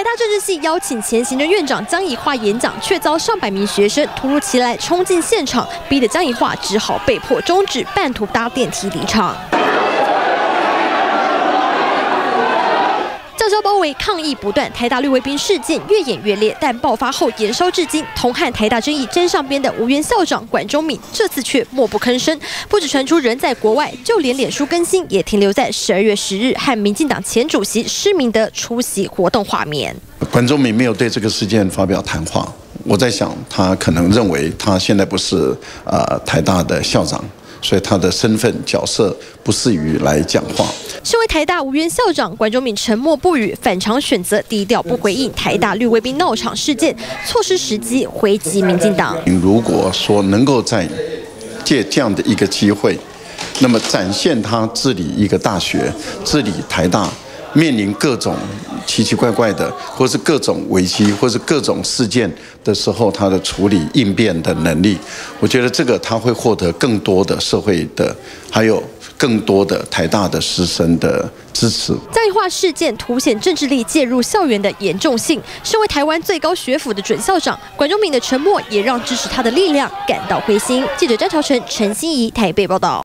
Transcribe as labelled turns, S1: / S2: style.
S1: 大政治系邀请前行政院长江宜樺演讲，却遭上百名学生突如其来冲进现场，逼得江宜樺只好被迫终止，半途搭电梯离场。 教招包围，抗议不断，台大绿卫兵事件越演越烈，但爆发后延烧至今。同和台大争议沾上边的无缘校长管中闵，这次却默不吭声。不止传出人在国外，就连脸书更新也停留在12月10日和民进党前主席施明德出席活动画面。
S2: 管中闵没有对这个事件发表谈话，我在想，他可能认为他现在不是台大的校长。 所以他的身份角色不适于来讲话。
S1: 身为台大无缘校长，管中闵沉默不语，反常选择低调不回应台大绿卫兵闹场事件，错失时机回击民进党。
S2: 如果说能够在借这样的一个机会，那么展现他治理一个大学、治理台大，面临各种奇奇怪怪的，或是各种危机，或是各种事件的时候，他的处理应变的能力，我觉得这个他会获得更多的社会的，还有更多的台大的师生的支持。
S1: 江宜樺事件凸显政治力介入校园的严重性。身为台湾最高学府的准校长，管中闵的沉默也让支持他的力量感到灰心。记者詹朝成、陈欣怡台北报道。